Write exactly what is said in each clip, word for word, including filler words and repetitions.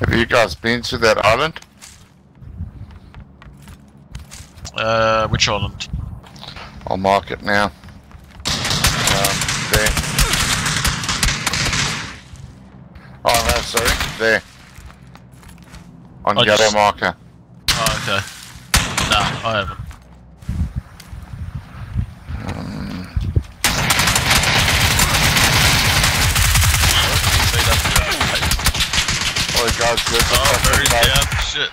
Have you guys been to that island? Uh, which island? I'll mark it now. Um, there. Oh no, sorry, there. On I yellow just... marker. Oh, okay. No, I haven't. Um, oh, guys, good. Oh, very down. Shit.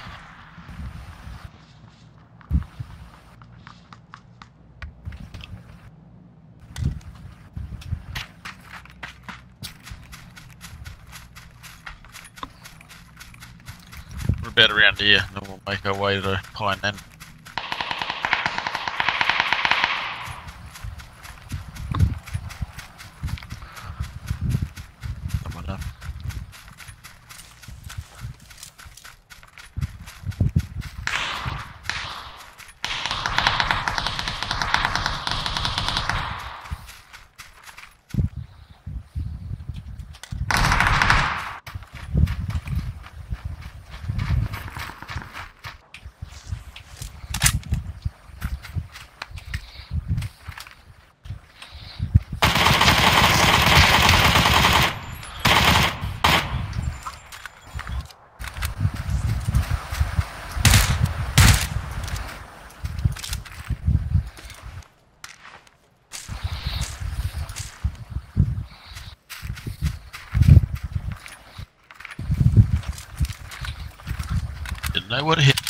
We're about around here, and then we'll make our way to Pine End. Someone up. Didn't know what hit.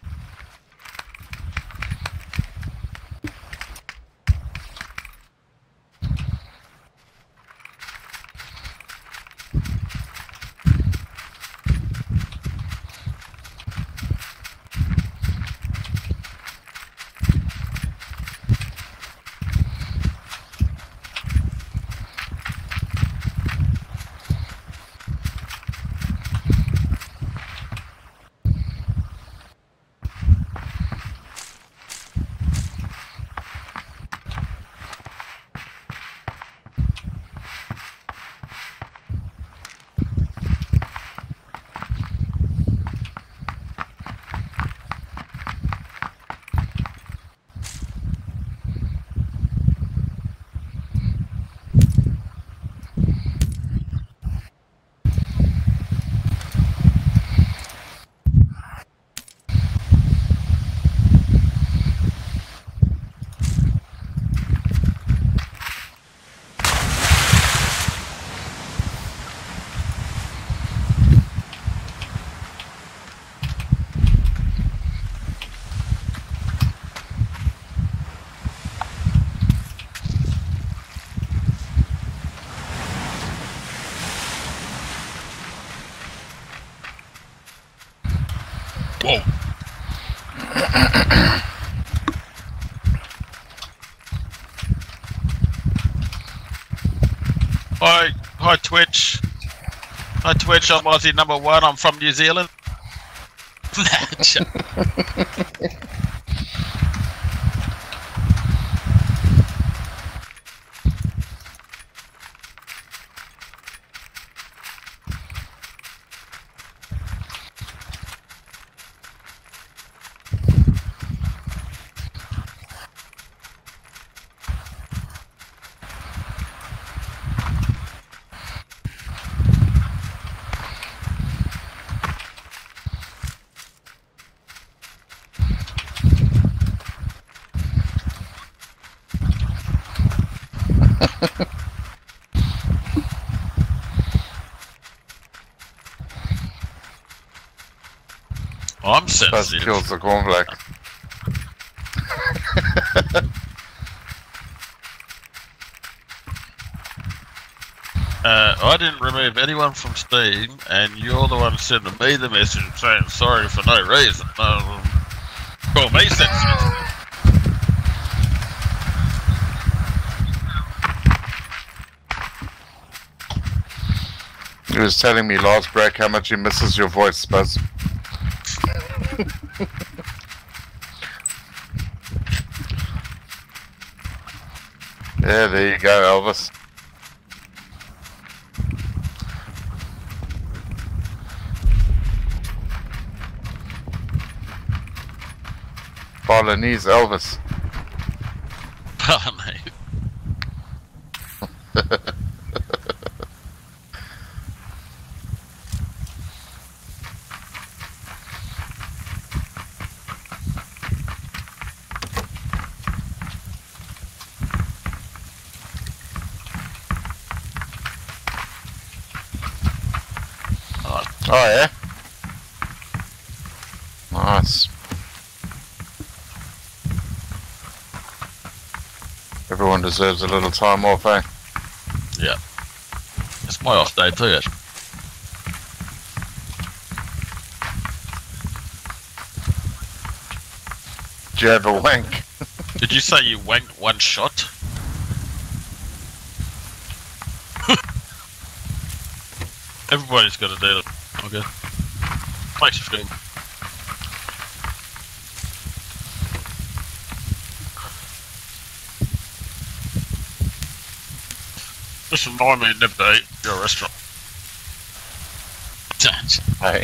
Whoa. Hi, hi Twitch. Hi Twitch, I'm Aussie number one, I'm from New Zealand. I'm sensitive. That kills the cornflake. uh, I didn't remove anyone from Steam, and you're the one sending me the message saying sorry for no reason. Um, call me sensitive. He was telling me last break how much he misses your voice, Buzz. Yeah, there you go, Elvis. Balinese Elvis. Balinese. Oh yeah? Nice. Everyone deserves a little time off, eh? Yeah. It's my off day too, actually. Do you have a wank? Did you say you wanked one shot? Everybody's got to do it. Okay. Makes you feel. Just remind me never to eat at your restaurant. Hey.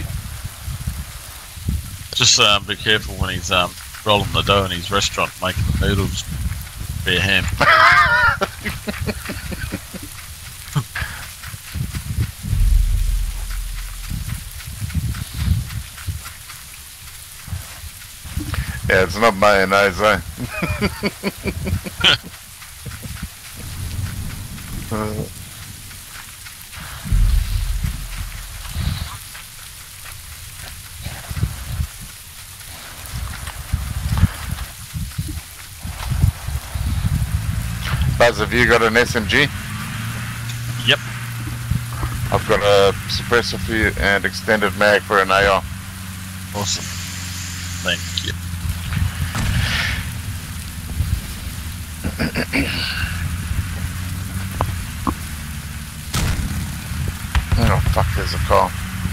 Just um, be careful when he's um, rolling the dough in his restaurant, making the noodles bare ham. Yeah, it's not mayonnaise, eh? uh. Buzz, have you got an S M G? Yep. I've got a suppressor for you and extended mag for an A R. Awesome. Thank you. Oh fuck, there's a car.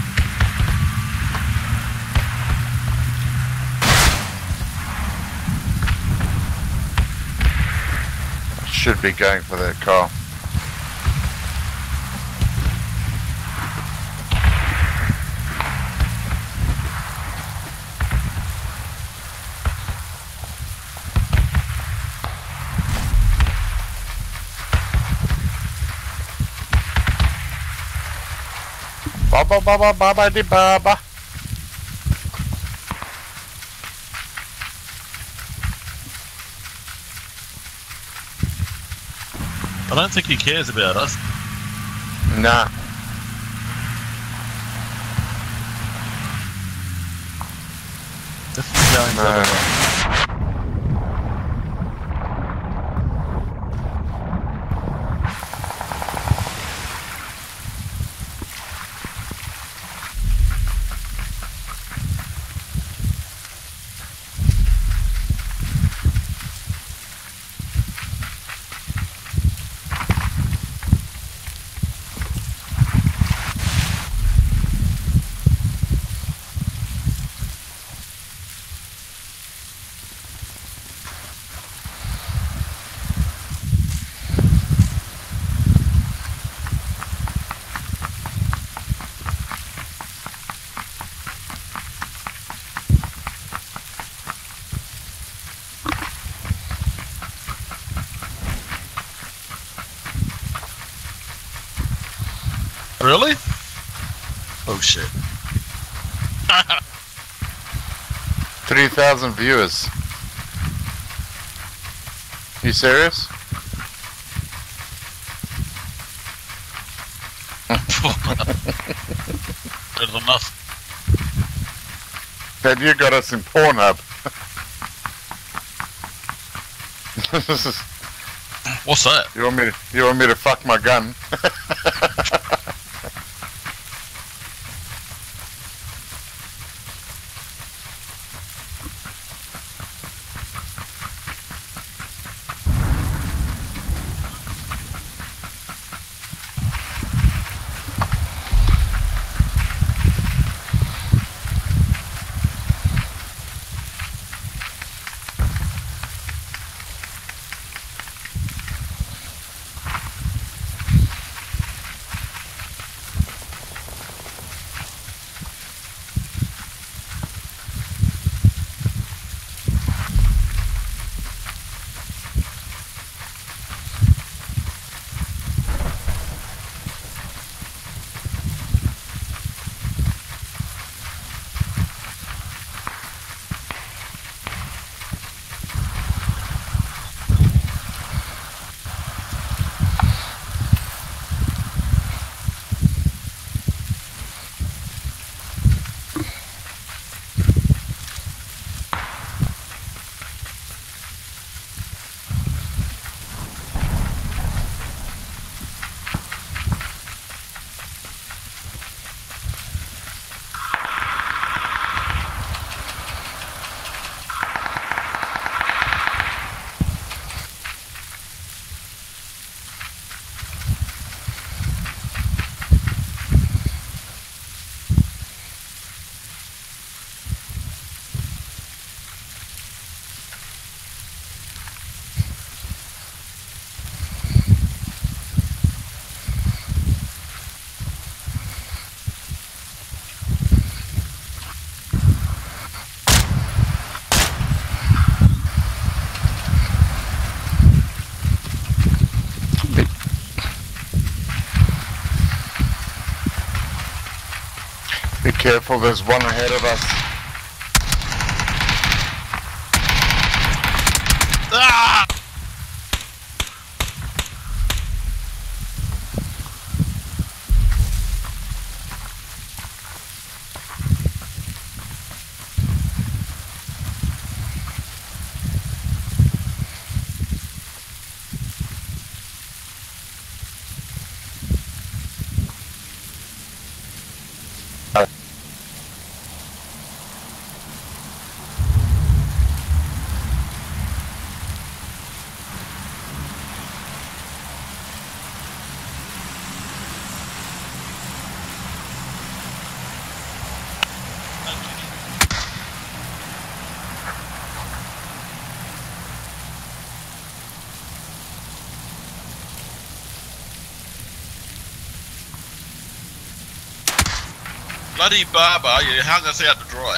I should be going for that car. Baba baba baba di baba. I don't think he cares about us. Nah. Definitely going No. better. Really? Oh shit. three thousand viewers. You serious? There's enough. Have you got us in Pornhub? What's that? You want me to, you want me to fuck my gun? Be careful, there's one ahead of us. Ah! Bloody Barber, you hung us out to dry.